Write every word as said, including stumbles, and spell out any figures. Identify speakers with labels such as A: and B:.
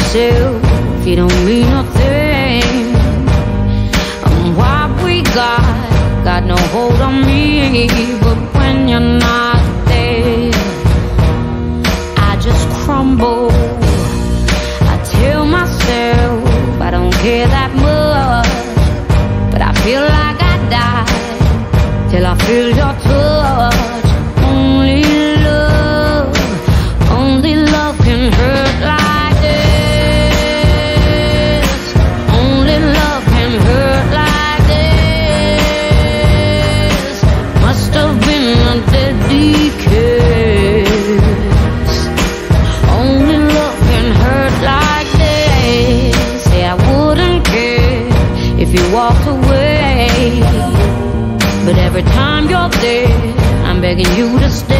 A: yourself, you don't mean nothing. And what we got, got no hold on me. But when you're not there, I just crumble. I tell myself I don't care that much, but I feel like I die till I feel your touch. Only love, only love can hurt like this. Only love can hurt like this. Must have been a deadly kiss. Only love can hurt like this. Say I wouldn't care if you walked away, but every time you're there, I'm begging you to stay.